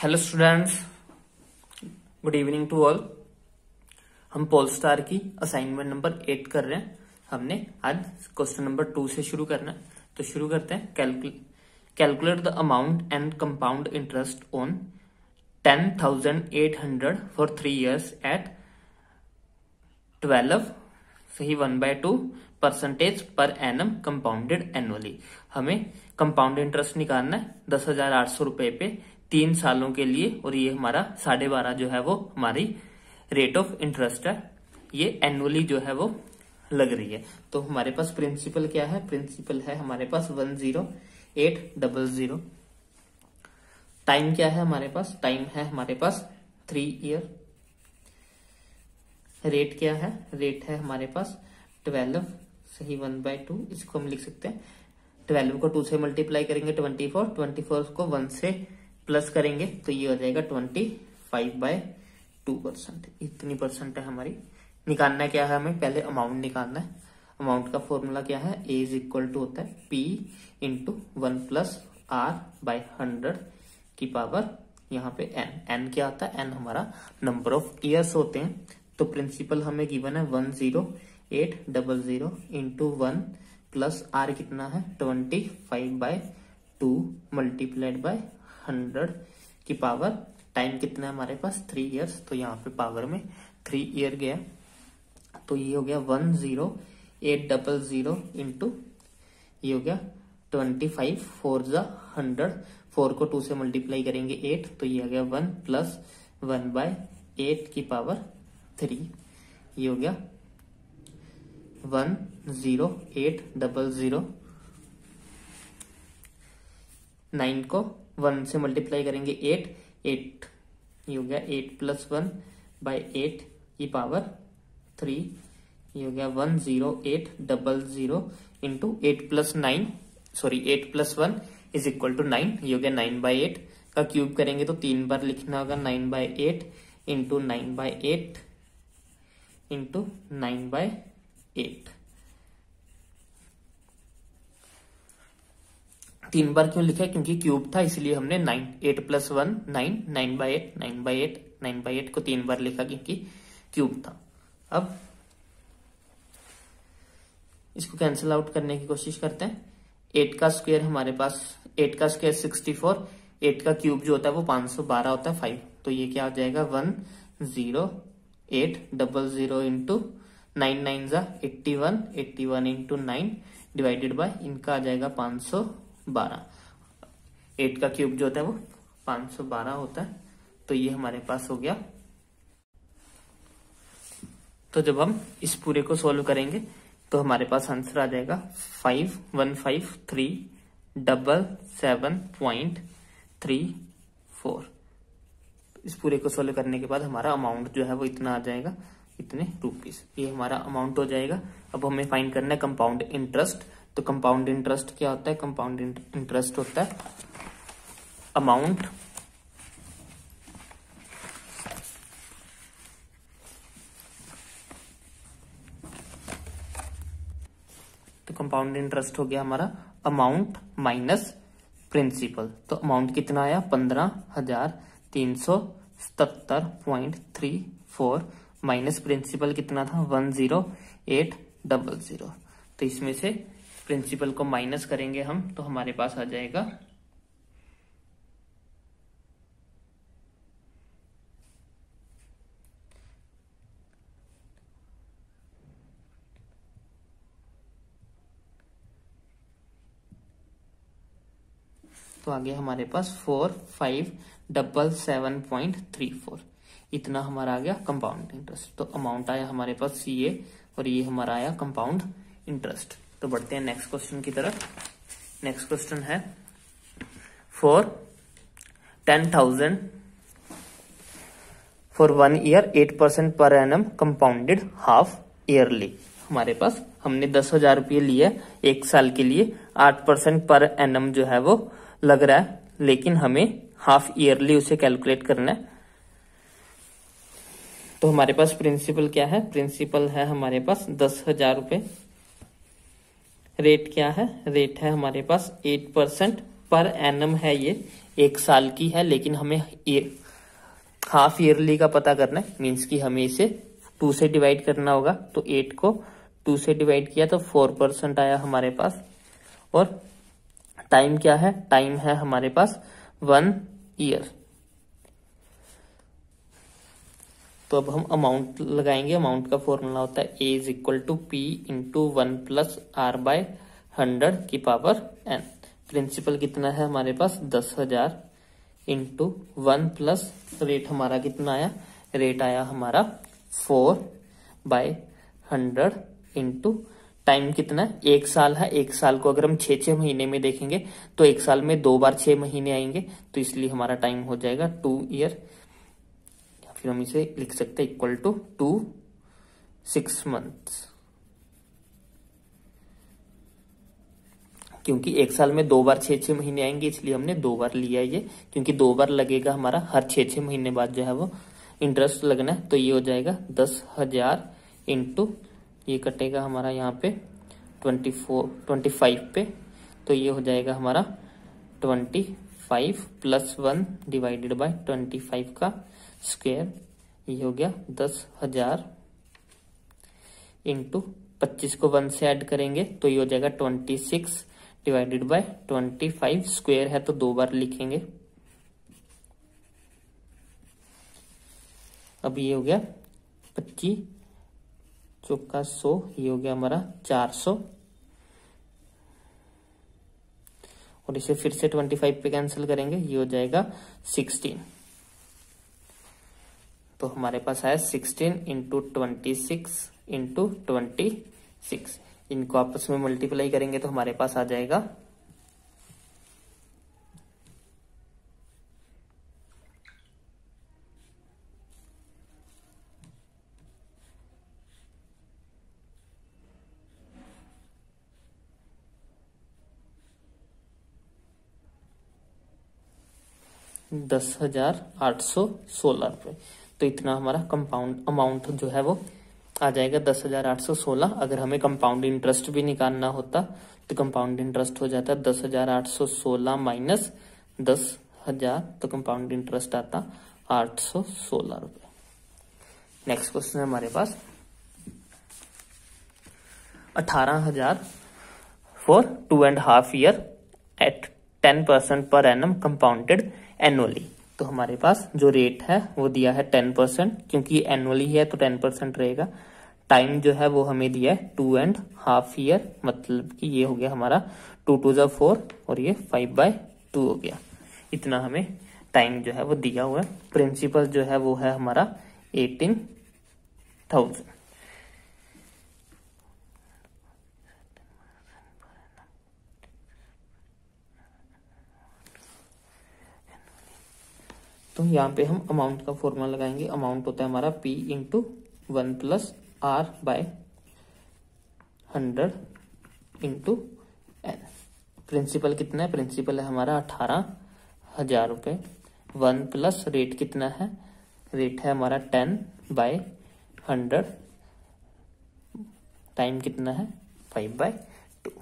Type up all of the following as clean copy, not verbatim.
Hello students, good evening to all. हम Polestar की assignment number 8 कर रहे हैं। हमने आज क्वेश्चन नंबर 2 से शुरू करना है, तो शुरू करते हैं। Calculate the amount and compound interest on 10,800 for 3 years at 12 सही 1/2% पर एनम कंपाउंडेड एनुअली। हमें कंपाउंड इंटरेस्ट निकालना है 10,800 रुपए पे 3 सालों के लिए, और ये हमारा 12.5 जो है वो हमारी रेट ऑफ इंटरेस्ट है। ये एनुअली जो है वो लग रही है। तो हमारे पास प्रिंसिपल क्या है? प्रिंसिपल है हमारे पास 10800। टाइम क्या है हमारे पास? टाइम है हमारे पास 3 year। रेट क्या है? रेट है हमारे पास 12 सही 1/2। इसको हम लिख सकते हैं 12 को 2 से मल्टीप्लाई करेंगे 24 को 1 से प्लस करेंगे तो ये हो जाएगा 25/2%। इतनी परसेंट है हमारी। निकालना क्या है हमें? पहले अमाउंट निकालना है। अमाउंट का फॉर्मूला क्या है? ए इज इक्वल टू होता है P इंटू 1+R/100 की पावर यहाँ पे n क्या होता है? n हमारा नंबर ऑफ ईयर्स होते हैं। तो प्रिंसिपल हमें गिवन है 10800 इंटू 1+R कितना है 25/2 मल्टीप्लाइड बाय 100 की पावर। टाइम कितना है हमारे पास? 3 years। तो यहाँ पे पावर में 3 year गया, तो ये हो गया 10800 इंटू ये हो गया 25 4 जा 100। 4 को 2 से मल्टीप्लाई करेंगे 8, तो ये आ गया 1+1/8 की पावर 3। ये हो गया 10800। 9 को 1 से मल्टीप्लाई करेंगे 8 ये हो गया 8+1/8 की पावर 3। ये हो गया 10800 इंटू 8+1 इज इक्वल टू 9। ये हो गया 9/8 का क्यूब करेंगे तो 3 बार लिखना होगा 9/8 इंटू 9/8 इंटू 9/8। 3 बार क्यों लिखा है? क्योंकि क्यूब था इसलिए हमने 9 8+1 9 9/8 9/8 9/8 को 3 बार लिखा क्योंकि क्यूब था। अब इसको कैंसिल आउट करने की कोशिश करते हैं। 8 का स्क्वायर हमारे पास 8 का स्क्वायर 64। 8 का क्यूब जो होता है वो 512 होता है 5। तो ये क्या हो जाएगा 10800 इंटू 9 9 जा 81 81 इंटू 9 डिवाइडेड बाय इनका आ जाएगा 512। 8 का क्यूब जो होता है वो 512 होता है। तो ये हमारे पास हो गया। तो जब हम इस पूरे को सोल्व करेंगे तो हमारे पास आंसर आ जाएगा 515377.34। इस पूरे को सोल्व करने के बाद हमारा अमाउंट जो है वो इतना आ जाएगा, इतने रुपीस। ये हमारा अमाउंट हो जाएगा। अब हमें फाइंड करना है कंपाउंड इंटरेस्ट। तो कंपाउंड इंटरेस्ट क्या होता है? कंपाउंड इंटरेस्ट होता है अमाउंट तो कंपाउंड इंटरेस्ट हो गया हमारा अमाउंट माइनस प्रिंसिपल। तो अमाउंट कितना आया? 15,377.34 माइनस प्रिंसिपल कितना था? 10800। तो इसमें से प्रिंसिपल को माइनस करेंगे हम तो हमारे पास आ जाएगा तो आगे हमारे पास 4577.34। इतना हमारा आ गया कंपाउंड इंटरेस्ट। तो अमाउंट आया हमारे पास CA और ये हमारा आया कंपाउंड इंटरेस्ट। तो बढ़ते हैं नेक्स्ट क्वेश्चन की तरफ। नेक्स्ट क्वेश्चन है फॉर 10,000 फॉर 1 year 8% पर एनम कंपाउंडेड हाफ ईयरली। हमारे पास हमने 10,000 रुपये लिए 1 साल के लिए, 8% पर एनम जो है वो लग रहा है, लेकिन हमें हाफ ईयरली उसे कैलकुलेट करना है। तो हमारे पास प्रिंसिपल क्या है? प्रिंसिपल है हमारे पास 10,000 रुपये। रेट क्या है? रेट है हमारे पास 8% पर एनम है। ये 1 साल की है, लेकिन हमें हाफ ईयरली का पता करना है, मीन्स कि हमें इसे 2 से डिवाइड करना होगा। तो 8 को 2 से डिवाइड किया तो 4% आया हमारे पास। और टाइम क्या है, टाइम है हमारे पास 1 ईयर। तो अब हम अमाउंट लगाएंगे। अमाउंट का फॉर्मूला होता है A = P × 1 + R / 100 की पावर n। प्रिंसिपल कितना है हमारे पास 10,000 इंटू 1 प्लस रेट हमारा कितना आया, रेट आया हमारा 4/100 इंटू टाइम कितना है, 1 साल है। 1 साल को अगर हम 6 महीने में देखेंगे तो 1 साल में 2 बार 6 महीने आएंगे, तो इसलिए हमारा टाइम हो जाएगा 2 ईयर। फिर हम इसे लिख सकते हैं = 6 मंथ्स, क्योंकि 1 साल में 2 बार 6 महीने आएंगे, इसलिए हमने 2 बार लिया ये, क्योंकि 2 बार लगेगा हमारा, हर 6 महीने बाद जो है वो इंटरेस्ट लगना है। तो ये हो जाएगा 10,000 इंटू ये कटेगा हमारा यहाँ पे 25 पे, तो ये हो जाएगा हमारा 25 + 1 / 25 का स्क्वायर। ये हो गया 10,000 इंटू 25 को 1 से ऐड करेंगे तो ये हो जाएगा 26 / 25 स्क्वायर है तो 2 बार लिखेंगे। अब ये हो गया 25 चौका 100, ये हो गया हमारा 400, और इसे फिर से 25 पे कैंसिल करेंगे, ये हो जाएगा 16। तो हमारे पास आया 16 × 26 × 26। इनको आपस में मल्टीप्लाई करेंगे तो हमारे पास आ जाएगा 10,816 रुपये। तो इतना हमारा कंपाउंड अमाउंट जो है वो आ जाएगा 10,816। अगर हमें कंपाउंड इंटरेस्ट भी निकालना होता तो कंपाउंड इंटरेस्ट हो जाता 10,816 माइनस 10,000, तो कंपाउंड इंटरेस्ट आता 816 रुपये। नेक्स्ट क्वेश्चन है हमारे पास 18,000 फॉर 2.5 ईयर एट 10% पर एनम कंपाउंडेड एनुअली। तो हमारे पास जो रेट है वो दिया है 10%, क्योंकि एनुअली है तो 10% रहेगा। टाइम जो है वो हमें दिया है 2.5 ईयर, मतलब कि ये हो गया हमारा 2 × 2 = 4 और ये 5/2 हो गया। इतना हमें टाइम जो है वो दिया हुआ है। प्रिंसिपल जो है वो है हमारा 18,000। तो यहाँ पे हम अमाउंट का फॉर्मूला लगाएंगे। अमाउंट होता है हमारा P × 1 + R / 100 × n। प्रिंसिपल कितना है, प्रिंसिपल है हमारा 18,000 रुपये। 1 प्लस रेट कितना है, रेट है हमारा 10/100, टाइम कितना है 5/2।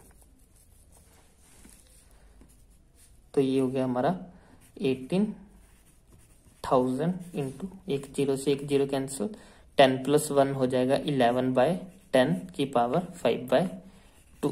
तो ये हो गया हमारा 18,000 इंटू 1 0 से 1 0 कैंसिल, 10 + 1 हो जाएगा 11/10 की पावर 5/2।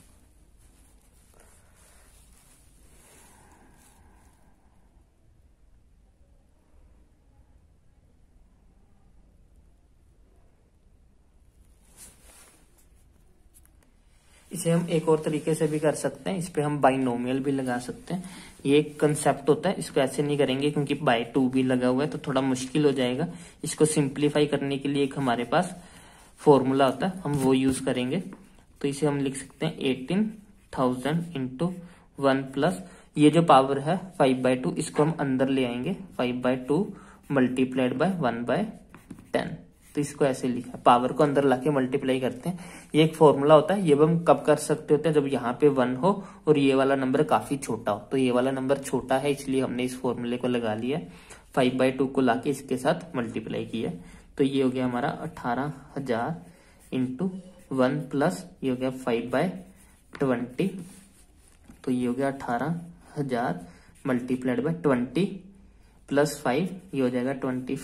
इसे हम एक और तरीके से भी कर सकते हैं, इस पे हम बाइनोमियल भी लगा सकते हैं। ये एक कंसेप्ट होता है, इसको ऐसे नहीं करेंगे क्योंकि /2 भी लगा हुआ है तो थोड़ा मुश्किल हो जाएगा। इसको सिंप्लीफाई करने के लिए एक हमारे पास फॉर्मूला होता है, हम वो यूज करेंगे। तो इसे हम लिख सकते हैं 18,000 इंटू 1 प्लस ये जो पावर है 5/2, इसको हम अंदर ले आएंगे, 5/2 मल्टीप्लाइड बाय 1/10। तो इसको ऐसे लिखा, पावर को अंदर लाके मल्टीप्लाई करते हैं। ये एक फॉर्मूला होता है, ये हम कब कर सकते होते हैं, जब यहाँ पे 1 हो और ये वाला नंबर काफी छोटा हो। तो ये वाला नंबर छोटा है इसलिए हमने इस फॉर्मूले को लगा लिया, 5/2 को लाके इसके साथ मल्टीप्लाई किया। तो ये हो गया हमारा 18,000 इंटू 1 प्लस ये हो गया 5/20, तो ये हो गया 18,000 मल्टीप्लाइड बाय 20 प्लस 5, ये हो जाएगा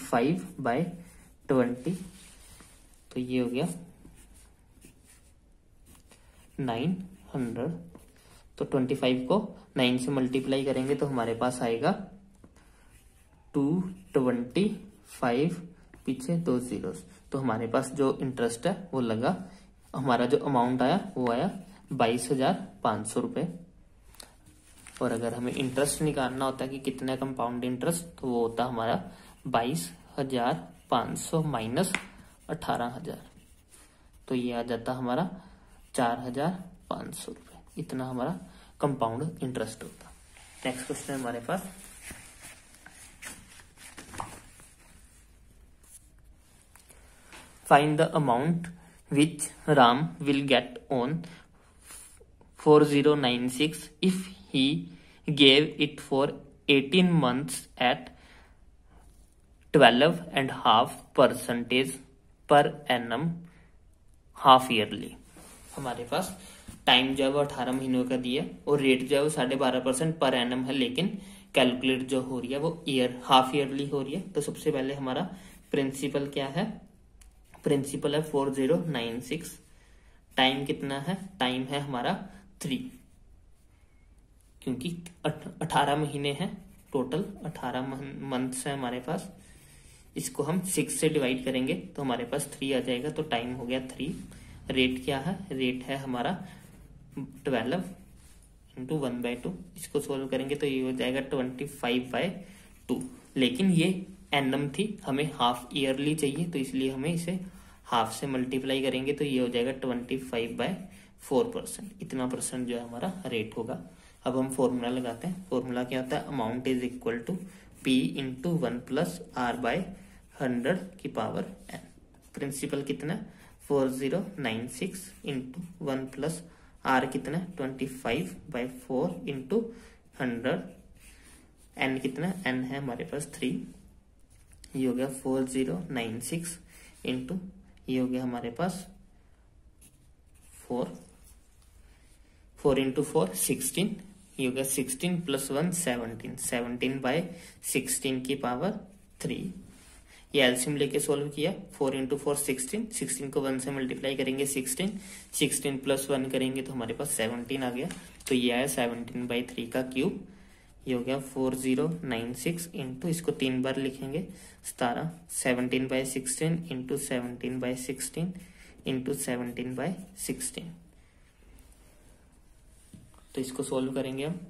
25/20, तो ये हो गया 900। तो 25 को 9 से मल्टीप्लाई करेंगे तो हमारे पास आएगा 225, पीछे 2 जीरोस, तो हमारे पास जो इंटरेस्ट है वो लगा, हमारा जो अमाउंट आया वो आया 22,500 रुपए। और अगर हमें इंटरेस्ट निकालना होता है कि कितना कंपाउंड इंटरेस्ट, तो वो होता हमारा 22,500 माइनस 18,000, तो ये आ जाता हमारा 4,500 रुपए। इतना हमारा कंपाउंड इंटरेस्ट होता। नेक्स्ट क्वेश्चन हमारे पास, find the amount which Ram will get on 4096 if he gave it for 18 months at 12.5% per annum half yearly. हमारे पास टाइम जो है वो 18 महीनों का दिया और रेट जो है वो 12.5% पर एनम है, लेकिन कैलकुलेट जो हो रही है वो हाफ ईयरली हो रही है। तो सबसे पहले हमारा प्रिंसिपल क्या है, प्रिंसिपल है 4096, टाइम कितना है, टाइम है हमारा 3, क्योंकि 18 महीने हैं, टोटल 18 मंथ्स है हमारे पास। इसको हम 6 से डिवाइड करेंगे तो हमारे पास 3 आ जाएगा, तो टाइम हो गया 3। रेट क्या है, रेट है हमारा 12 इंटू 1/2। इसको सोल्व करेंगे तो ये हो जाएगा 25/2, लेकिन ये एनम थी, हमें हाफ ईयरली चाहिए, तो इसलिए हमें इसे हाफ से मल्टीप्लाई करेंगे तो ये हो जाएगा 25/4%। इतना परसेंट जो है हमारा रेट होगा। अब हम फॉर्मूला लगाते हैं। फॉर्मूला क्या होता है, amount is equal to P into 1 plus R/100 की पावर n। प्रिंसिपल कितना, 4096 इंटू 1 प्लस R कितना, 25/4 इंटू 100, n कितना, n है हमारे पास 3, ये हो गया 4096 इंटू, ये हो गया हमारे पास 4 इंटू 4 16, ये हो गया 16 प्लस 1 17, 17/16 की पावर 3। ये एलसीएम लेके सोल्व किया, 4 इंटू 4 16, 16 को 1 से मल्टीप्लाई करेंगे 16, 16 प्लस 1 करेंगे तो हमारे पास 17 आ गया, तो ये आया 17/3 का क्यूब। ये हो गया 4096 इंटू, इसको 3 बार लिखेंगे 17, 17/16 इंटू 17/16 इंटू 17/16। तो इसको सोल्व करेंगे हम,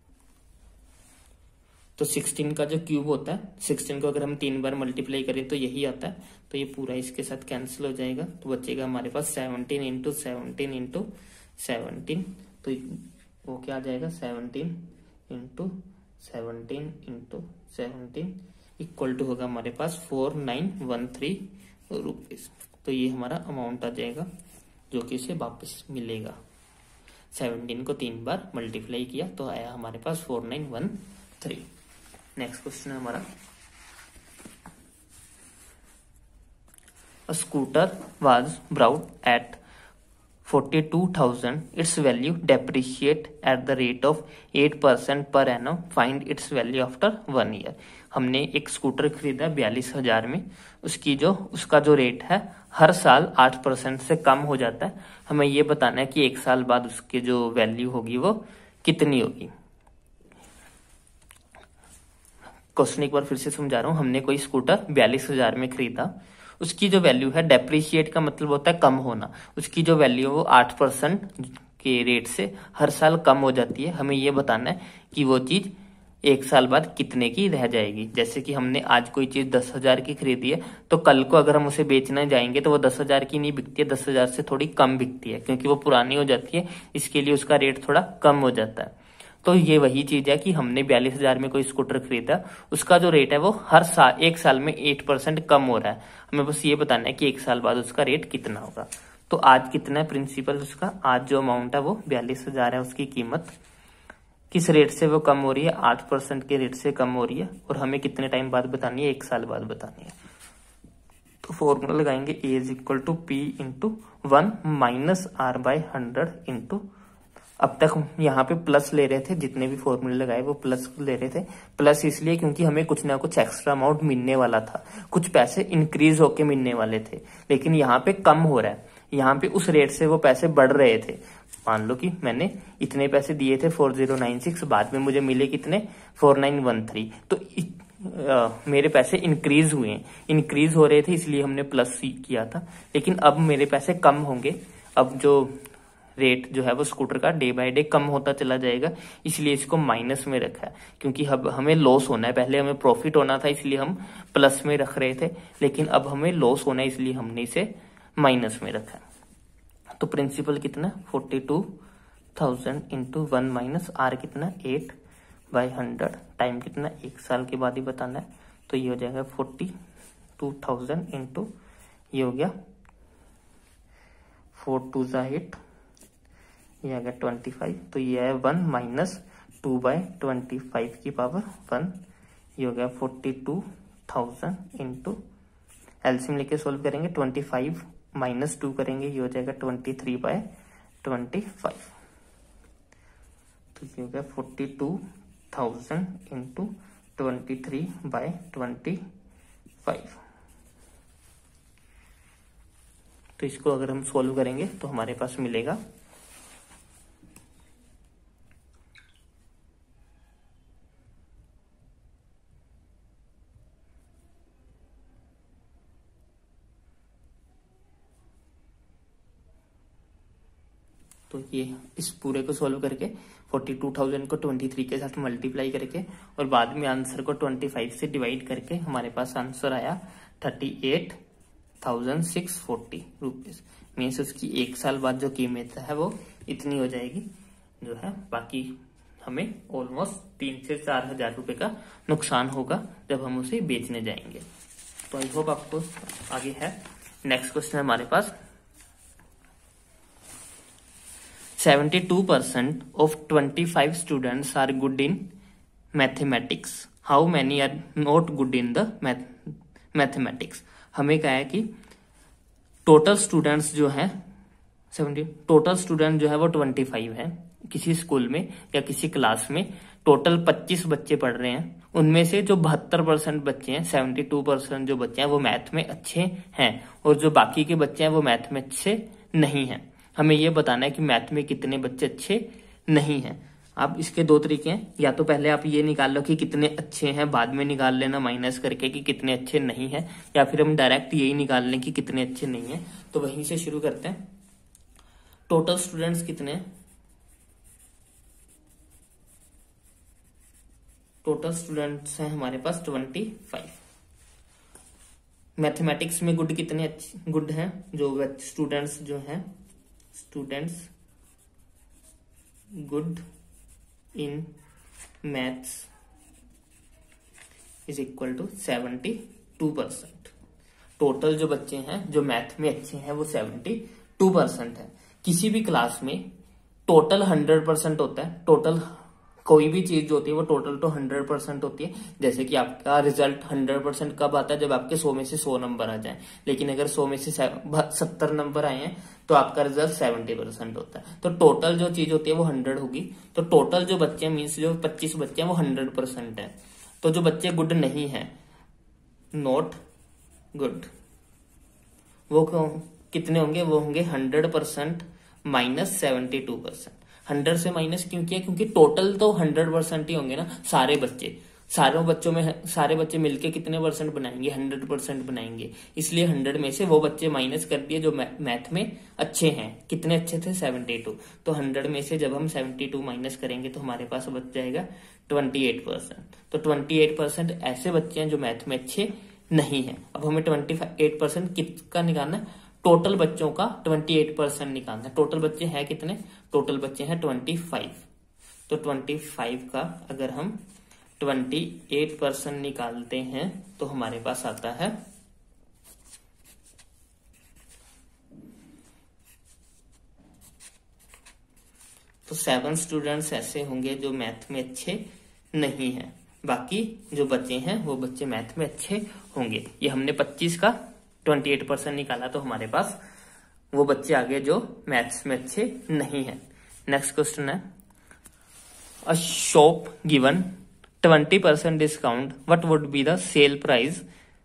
तो 16 का जो क्यूब होता है, 16 को अगर हम 3 बार मल्टीप्लाई करें तो यही आता है, तो ये पूरा इसके साथ कैंसिल हो जाएगा, तो बचेगा हमारे पास 17 इंटू 17 इंटू 17, तो वो क्या आ जाएगा 17 इंटू 17 इंटू 17 इक्वल टू होगा हमारे पास 4913 रुपीज। तो ये हमारा अमाउंट आ जाएगा जो कि इसे वापस मिलेगा। 17 को 3 बार मल्टीप्लाई किया तो आया हमारे पास 4913। नेक्स्ट क्वेश्चन है हमारा, a scooter was bought at 42,000, its value depreciate at the rate of 8% per annum, find its value after 1 year। हमने एक स्कूटर खरीदा 42,000 में, उसका जो रेट है हर साल 8% से कम हो जाता है। हमें ये बताना है कि 1 साल बाद उसकी जो वैल्यू होगी वो कितनी होगी। क्वेश्चन एक बार फिर से समझा रहा हूँ। हमने कोई स्कूटर 42,000 में खरीदा, उसकी जो वैल्यू है, डेप्रिशिएट का मतलब होता है कम होना, उसकी जो वैल्यू है वो 8% के रेट से हर साल कम हो जाती है। हमें ये बताना है कि वो चीज 1 साल बाद कितने की रह जाएगी। जैसे कि हमने आज कोई चीज 10,000 की खरीदी है, तो कल को अगर हम उसे बेचने जाएंगे तो वो 10,000 की नहीं बिकती है, 10,000 से थोड़ी कम बिकती है, क्योंकि वो पुरानी हो जाती है, इसके लिए उसका रेट थोड़ा कम हो जाता है। तो ये वही चीज है कि हमने 42,000 में कोई स्कूटर खरीदा, उसका जो रेट है वो हर साल 1 साल में 8% कम हो रहा है। हमें बस ये बताना है कि 1 साल बाद उसका रेट कितना होगा। तो आज कितना है प्रिंसिपल उसका, आज जो अमाउंट है वो 42,000 है, उसकी कीमत किस रेट से वो कम हो रही है, 8% के रेट से कम हो रही है, और हमें कितने टाइम बाद बतानी है, 1 साल बाद बतानी है। तो फॉर्मूला लगाएंगे A is equal to P into 1 minus R/100 into अब तक यहाँ पे प्लस ले रहे थे, जितने भी फॉर्मूले लगाए वो प्लस ले रहे थे। प्लस इसलिए क्योंकि हमें कुछ ना कुछ एक्स्ट्रा अमाउंट मिलने वाला था, कुछ पैसे इंक्रीज होके मिलने वाले थे, लेकिन यहाँ पे कम हो रहा है। यहाँ पे उस रेट से वो पैसे बढ़ रहे थे। मान लो कि मैंने इतने पैसे दिए थे 4096, बाद में मुझे मिले कितने 4913, तो मेरे पैसे इंक्रीज हुए, इंक्रीज हो रहे थे इसलिए हमने प्लस किया था। लेकिन अब मेरे पैसे कम होंगे, अब जो रेट जो है वो स्कूटर का डे बाय डे कम होता चला जाएगा, इसलिए इसको माइनस में रखा है। क्योंकि अब हमें लॉस होना है, पहले हमें प्रॉफिट होना था इसलिए हम प्लस में रख रहे थे, लेकिन अब हमें लॉस होना है इसलिए हमने इसे माइनस में रखा है। तो प्रिंसिपल कितना 42,000 इंटू 1 माइनस आर कितना 8/100, टाइम कितना 1 साल के बाद ही बताना है। तो ये हो जाएगा 42,000 इंटू ये हो गया 4 2 8, ये आ गया 25, तो ये है 1 माइनस 2/25 की पावर 1, ये हो गया 42,000 इंटू एलसीएम लेके सोल्व करेंगे 25 माइनस 2 करेंगे, ये हो जाएगा 23/25, तो ये हो गया 42,000 इंटू 23/25। तो इसको अगर हम सोल्व करेंगे तो हमारे पास मिलेगा तो ये इस पूरे को सॉल्व करके 42,000 को 23 के साथ मल्टीप्लाई करके और बाद में आंसर को 25 से डिवाइड करके हमारे पास आंसर आया 38,640 रुपीज। मीन्स उसकी 1 साल बाद जो कीमत है वो इतनी हो जाएगी जो है। बाकी हमें ऑलमोस्ट 3 से 4 हजार रुपए का नुकसान होगा जब हम उसे बेचने जाएंगे। तो आई होप आपको आगे है। नेक्स्ट क्वेश्चन है हमारे पास 72% of 25 students are good in mathematics. How many are not good in the mathematics? हमें कहा है कि टोटल स्टूडेंट्स जो है 70, टोटल स्टूडेंट जो है वो 25 है किसी स्कूल में या किसी क्लास में। टोटल 25 बच्चे पढ़ रहे हैं, उनमें से जो 72% बच्चे हैं, 72% जो बच्चे हैं वो मैथ में अच्छे हैं और जो बाकी के बच्चे हैं वो मैथ में अच्छे नहीं हैं। हमें ये बताना है कि मैथ में कितने बच्चे अच्छे नहीं हैं। अब इसके 2 तरीके हैं, या तो पहले आप ये निकाल लो कि कितने अच्छे हैं, बाद में निकाल लेना माइनस करके कि कितने अच्छे नहीं हैं, या फिर हम डायरेक्ट यही निकाल लें कि कितने अच्छे नहीं हैं। तो वहीं से शुरू करते हैं। टोटल स्टूडेंट्स कितने हैं? टोटल स्टूडेंट्स हैं हमारे पास 25। मैथमेटिक्स में गुड कितने अच्छे गुड हैं? जो स्टूडेंट्स जो हैं, students good in maths is equal to 72%। Total जो बच्चे हैं जो मैथ में अच्छे हैं वो 72% है। किसी भी क्लास में टोटल 100% होता है। टोटल कोई भी चीज जो होती है वो टोटल तो 100% होती है। जैसे कि आपका रिजल्ट 100% कब आता है? जब आपके 100 में से 100 नंबर आ जाए। लेकिन अगर 100 में से 70 नंबर आए हैं तो आपका रिजल्ट 70% होता है। तो टोटल जो चीज होती है वो 100 होगी। तो टोटल जो बच्चे मीन्स जो 25 बच्चे हैं वो 100% है। तो जो बच्चे गुड नहीं है, नॉट गुड, वो कितने होंगे? वो होंगे 100% माइनस 72%। 100 से माइनस क्यों किया? क्योंकि टोटल तो 100% ही होंगे ना सारे बच्चे। सारे बच्चे मिलके कितने परसेंट बनाएंगे? 100% बनाएंगे। इसलिए 100 में से वो बच्चे माइनस कर दिए जो मैथ में अच्छे हैं। कितने अच्छे थे? 72। तो 100 में से जब हम 72 माइनस करेंगे तो हमारे पास बच जाएगा 28%। तो 28% ऐसे बच्चे हैं जो मैथ में अच्छे नहीं है। अब हमें 28% किसका निकालना है? टोटल बच्चों का 28% निकालना है। टोटल बच्चे हैं कितने? टोटल बच्चे हैं 25। तो 25 का अगर हम 28% निकालते हैं तो हमारे पास आता है तो 7 स्टूडेंट्स ऐसे होंगे जो मैथ में अच्छे नहीं हैं। बाकी जो बच्चे हैं वो बच्चे मैथ में अच्छे होंगे। ये हमने 25 का 28% निकाला तो हमारे पास वो बच्चे आ गए जो मैथ्स में अच्छे नहीं हैं। नेक्स्ट क्वेश्चन है, a shop given 20% discount, what would be the sale price,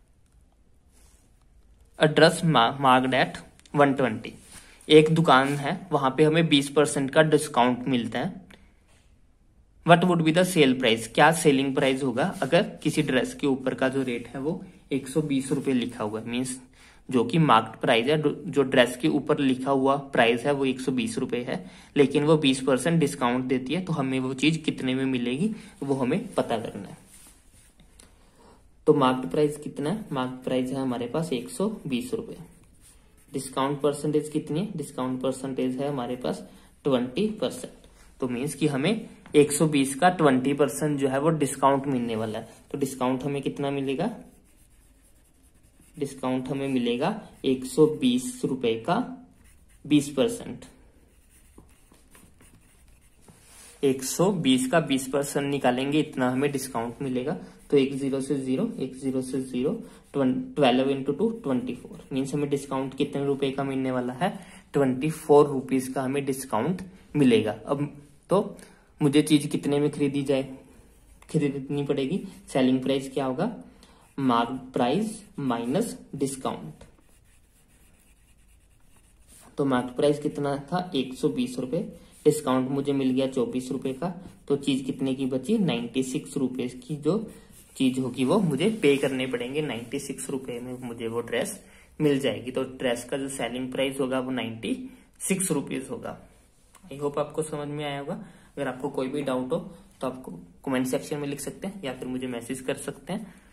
a dress marked at 120। एक दुकान है, वहां पे हमें 20% का डिस्काउंट मिलता है। What would be the sale price, क्या सेलिंग प्राइस होगा अगर किसी ड्रेस के ऊपर का जो रेट है वो 120 रुपए लिखा हुआ है, मीन्स जो कि मार्क्ड प्राइस है, जो ड्रेस के ऊपर लिखा हुआ प्राइस है वो 120 रुपए है, लेकिन वो 20% डिस्काउंट देती है, तो हमें वो चीज कितने में मिलेगी वो हमें पता करना है। तो मार्क्ड प्राइस कितना है, मार्क्ड प्राइस है हमारे पास 120 रुपए। डिस्काउंट परसेंटेज कितनी है, डिस्काउंट परसेंटेज है हमारे पास 20%। तो मीन्स कि हमें 120 का 20% जो है वो डिस्काउंट मिलने वाला है। तो डिस्काउंट हमें कितना मिलेगा, डिस्काउंट हमें मिलेगा 120 रुपए का 20%। 120 का 20% निकालेंगे, इतना हमें डिस्काउंट मिलेगा। तो 10 से 0, 10 से 0, 12 इंटू 2 24, मीन्स हमें डिस्काउंट कितने रुपए का मिलने वाला है, 24 रुपीज का हमें डिस्काउंट मिलेगा। अब तो मुझे चीज कितने में खरीदनी पड़ेगी, सेलिंग प्राइस क्या होगा, मार्क प्राइस माइनस डिस्काउंट। तो मार्क प्राइस कितना था 120 रुपए, डिस्काउंट मुझे मिल गया 24 रुपए का, तो चीज कितने की बची 96 रुपए की जो चीज होगी वो मुझे पे करने पड़ेंगे। 96 रुपए में मुझे वो ड्रेस मिल जाएगी। तो ड्रेस का जो सेलिंग प्राइस होगा वो 96 रुपीज होगा। आई होप आपको समझ में आया होगा। अगर आपको कोई भी डाउट हो तो आपको कमेंट सेक्शन में लिख सकते हैं या फिर मुझे मैसेज कर सकते हैं।